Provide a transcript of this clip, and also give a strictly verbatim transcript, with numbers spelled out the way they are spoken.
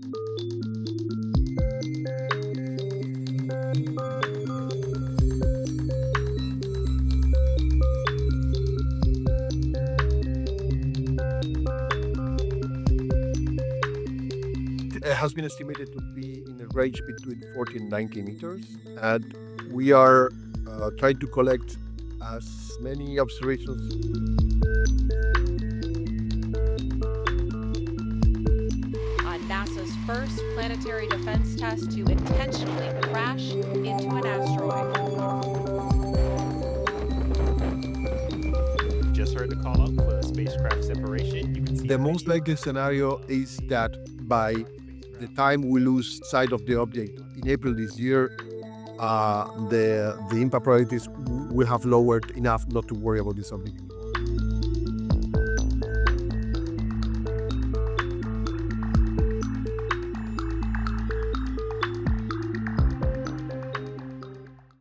It has been estimated to be in a range between forty and ninety meters, and we are uh, trying to collect as many observations. On NASA's first planetary defense test to intentionally crash into an asteroid. Just heard the call out for spacecraft separation. You can see The most likely scenario is that by the time we lose sight of the object in April this year, uh, the the impact probabilities will have lowered enough not to worry about this object.